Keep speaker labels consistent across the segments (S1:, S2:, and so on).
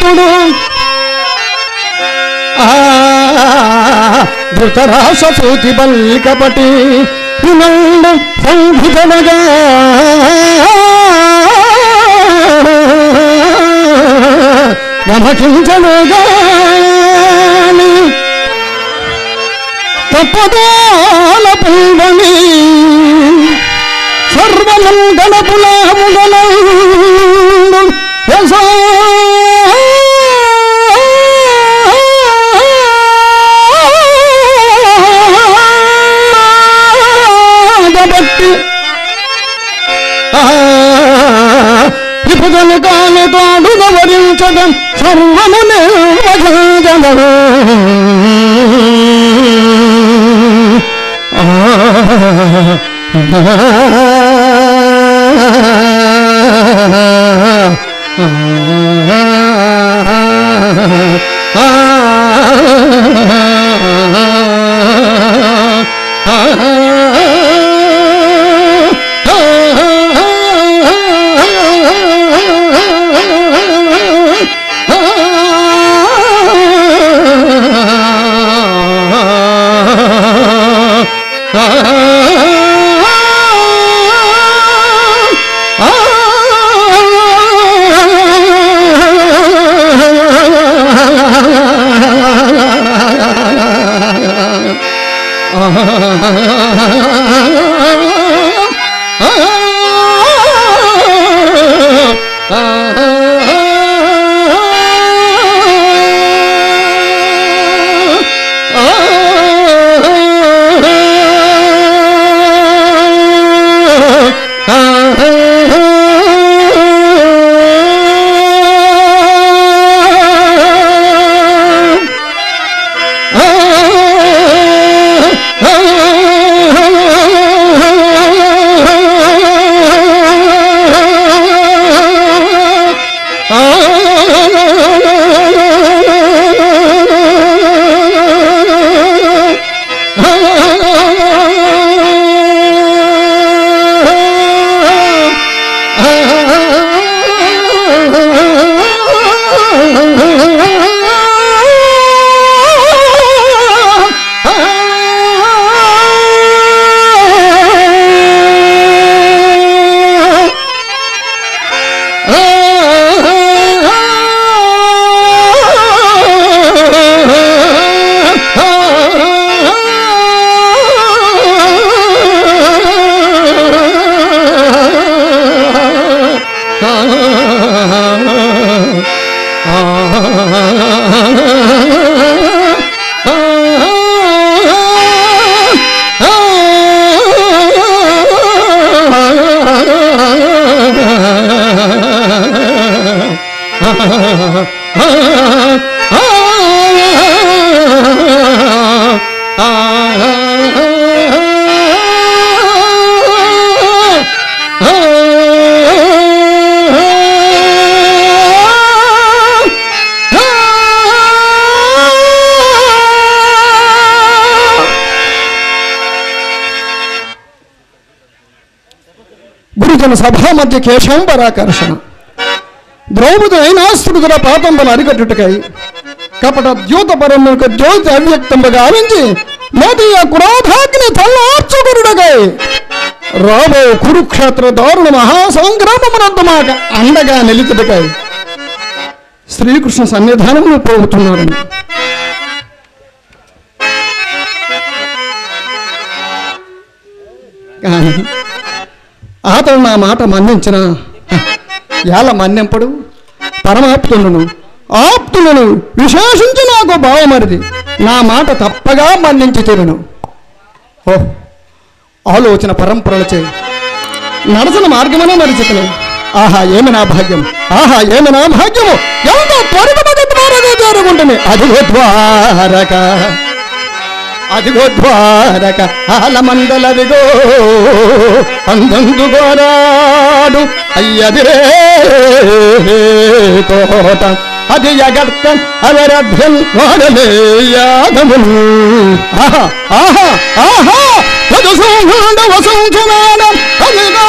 S1: భీముడు ధృతరాష్ట్రసూతి బల్కపటి వినండు సంభుజనగా నమకించనుగాని తప్పదాల పుంగని సర్వమంగళ పులాముగలండు భక్తి విభజన కాని తోడు గవరించడం సర్వము నిర్వచన గురుజన సభా మధ్య కేశంబరాకర్షణ ద్రౌపది అయినాస్త్రుతుల పాతంబలు అరికట్టుటకై కపట ద్యూత పరముకు జ్యోతి అవ్యక్తంగా గావించి మోదీయ క్రోధాగ్ని తల్లార్చుకురుడకై రాబో కురుక్షేత్ర దారుణ మహాసంగ్రామమునందు మాకు అండగా నిలిచుటకై శ్రీకృష్ణ సన్నిధానమును పోగుతున్నాడు. కానీ అతను నా మాట మన్నించిన ఎలా మన్నింపడు? పరమాప్తులను ఆప్తులను విశేషించి నాకు భావమరిది నా మాట తప్పగా మన్నించి తీరును. ఓ ఆలోచన పరంపరలచే నడచిన మార్గమనే మరిచితను. ఆహా ఏమి నా భాగ్యం, ఆహా ఏమి నా భాగ్యము, ఎంత త్వరితమగ ద్వారగా చేరుకుంటుంది. అదిగో ద్వారక, అదిగో ద్వారక ఆలమండలదిగో అందందు గోరాడు అయ్యదిరే కోట అది జగర్తం అవరభ్యం వాడలేయాగములు. ఆహా ఆహా ఆహా వధుసూండ వసంతునాదం అదిగో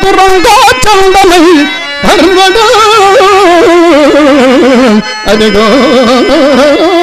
S1: రంగా చందమై పర్వడ అదిగో